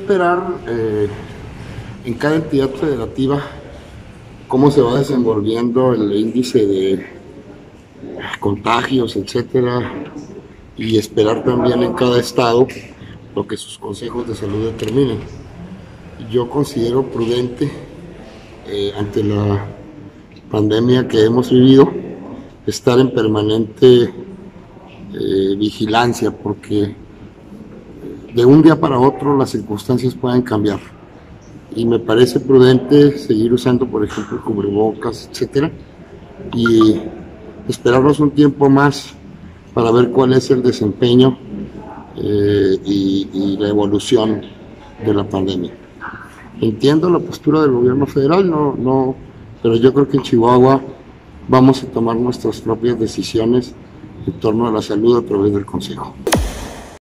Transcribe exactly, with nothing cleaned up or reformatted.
esperar eh, en cada entidad federativa cómo se va desenvolviendo el índice de contagios, etcétera, y esperar también en cada estado lo que sus consejos de salud determinen. Yo considero prudente eh, ante la pandemia que hemos vivido estar en permanente eh, vigilancia, porque de un día para otro las circunstancias pueden cambiar y me parece prudente seguir usando, por ejemplo, cubrebocas, etcétera, y esperarnos un tiempo más para ver cuál es el desempeño eh, y, y la evolución de la pandemia. Entiendo la postura del gobierno federal, no, no, pero yo creo que en Chihuahua vamos a tomar nuestras propias decisiones en torno a la salud a través del Consejo.